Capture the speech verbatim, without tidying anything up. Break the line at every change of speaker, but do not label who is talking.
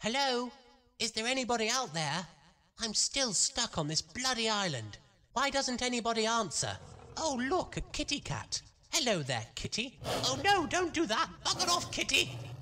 Hello? Is there anybody out there? I'm still stuck on this bloody island. Why doesn't anybody answer? Oh, look, a kitty cat. Hello there, kitty. Oh no, don't do that. Bugger off, kitty.